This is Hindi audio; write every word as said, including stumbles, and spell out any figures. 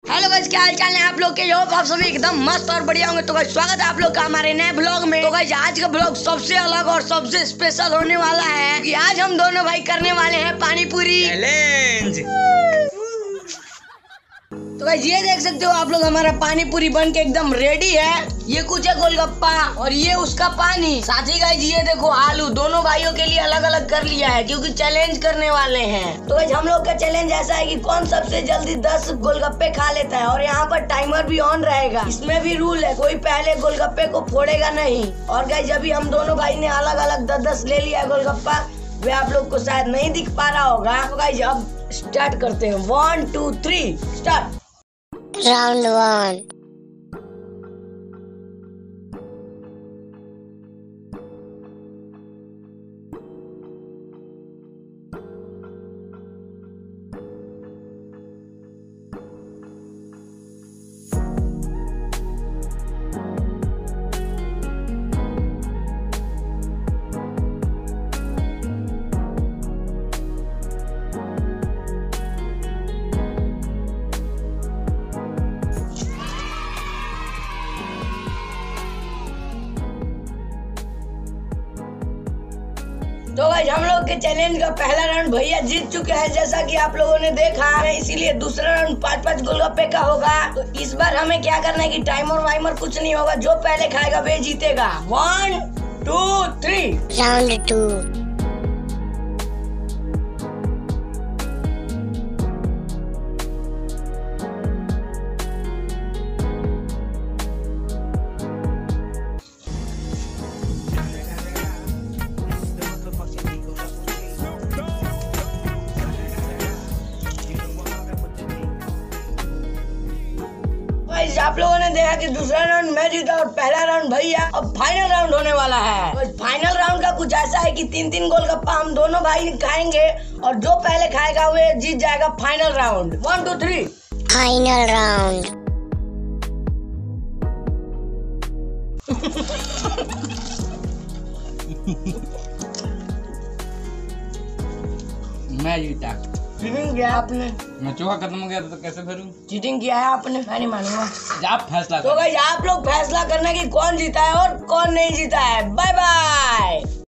हेलो गाइस, क्या हाल चाल है आप लोग के। यो आप सभी एकदम मस्त और बढ़िया होंगे। तो गाइस स्वागत है आप लोग का हमारे नए ब्लॉग में। तो गाइस आज का ब्लॉग सबसे अलग और सबसे स्पेशल होने वाला है कि आज हम दोनों भाई करने वाले हैं पानी पूरी चैलेंज। तो गाइस ये देख सकते हो आप लोग, हमारा पानी पूरी बन के एकदम रेडी है। ये कुछ है गोलगप्पा और ये उसका पानी। साथ ही गाइस ये देखो आलू, दोनों भाइयों के लिए अलग अलग कर लिया है क्योंकि चैलेंज करने वाले हैं। तो गाइस हम लोग का चैलेंज ऐसा है कि कौन सबसे जल्दी दस गोलगप्पे खा लेता है और यहाँ पर टाइमर भी ऑन रहेगा। इसमें भी रूल है, कोई पहले गोलगप्पे को फोड़ेगा नहीं। और गाइस अभी हम दोनों भाई ने अलग अलग दस दस ले लिया है गोलगप्पा, वे आप लोग को शायद नहीं दिख पा रहा होगा। तो गाइस अब स्टार्ट करते हैं। One two three start. Round one. तो गाइस हम लोग के चैलेंज का पहला राउंड भैया जीत चुके हैं, जैसा कि आप लोगों ने देखा है। इसीलिए दूसरा राउंड पाँच पाँच गोलगप्पे का होगा। तो इस बार हमें क्या करना है कि टाइमर वाइमर कुछ नहीं होगा, जो पहले खाएगा वे जीतेगा। One two three round two. Guys आप लोगों ने देखा कि दूसरा राउंड मैं जीता और पहला राउंड भैया। अब फाइनल राउंड होने वाला है। तो फाइनल राउंड का कुछ ऐसा है कि तीन तीन गोलगप्पा हम दोनों भाई खाएंगे और जो पहले खाएगा वो जीत जाएगा। Final round one two three final round. मैं जीता। चीटिंग किया है आपने। मैं चौका खत्म हो गया तो कैसे भरूं? चीटिंग किया है आपने, मैं नहीं मानूंगा। आप फैसला तो करो। गाइस आप लोग फैसला करना कि कौन जीता है और कौन नहीं जीता है। Bye bye.